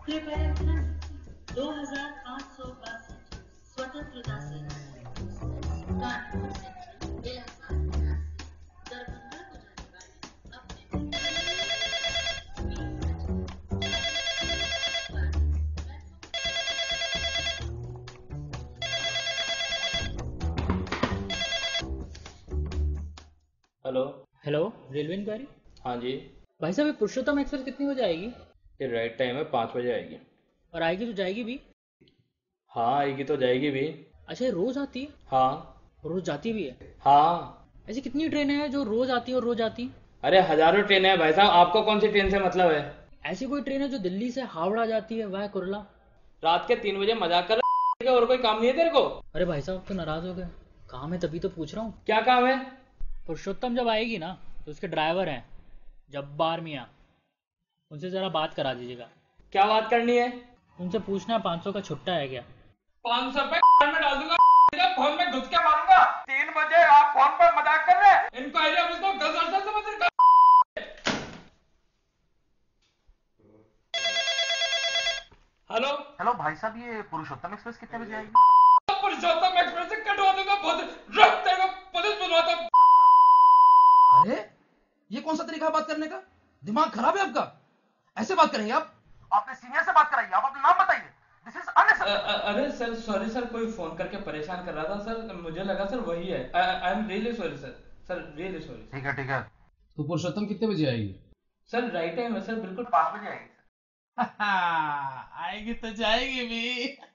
कृपया ध्यान रखें, 2562 स्वतंत्रता सेनानी कानपुर सेंट्रल रेलवे से दरभंगा को जाने वाले अपने हेलो। Hello, railway inquiry. हाँ जी। भाई साहब, ये पुरुषोत्तम एक्सप्रेस कितनी बजे आएगी? ये राइट टाइम है, 5 बजे आएगी। और आएगी तो जाएगी भी? हाँ, आएगी तो जाएगी भी। अच्छा, ये रोज आती है? हाँ। रोज जाती भी है? हाँ। ऐसी कितनी ट्रेनें हैं जो रोज आती है और रोज आती हैं? अरे हजारों ट्रेन है भाई साहब, आपको कौन सी ट्रेन से मतलब है? ऐसी कोई ट्रेन है जो दिल्ली से हावड़ा जाती है, वह कुरला? रात के 3 बजे मजाक कर रहा है? और कोई काम नहीं है तेरे को? अरे भाई साहब, तो नाराज हो गए? काम है तभी तो पूछ रहा हूँ। क्या काम है? पुरुषोत्तम जब आएगी ना, तो उसके ड्राइवर हैं जब्बार मियाँ, उनसे ज़रा बात करा दीजिएगा। क्या बात करनी है? उनसे पूछना 500 का छुट्टा है क्या? 500 रुपए में डाल दूंगा, फोन में घुस के मारूंगा। 3 बजे आप फोन पर मजाक कर रहे हैं? इंक्वायरी ऑफिस को गजर से समझ रहे? हेलो। हेलो भाई साहब, ये पुरुषोत्तम एक्सप्रेस कितने बजे आएगी? पुरुषोत्तम एक्सप्रेस से कटवा दूंगा, रख तेरे को पुलिस बुलवाता हूं। अरे ये कौन सा तरीका है बात करने का? दिमाग खराब है आपका? ऐसे बात करेंगे आप? आपने सीनियर से बात कराई, आप अपना नाम बताइए। This is unacceptable. अरे सर, सॉरी सर, कोई फोन करके परेशान कर रहा था सर, मुझे लगा सर वही है। I am really sorry sir. Sir really sorry. ठीक है ठीक है। तो पुरुषोत्तम कितने बजे आएगी? सर राइट टाइम है सर, बिल्कुल 5 बजे आएगी। आएगी तो जाएगी भी।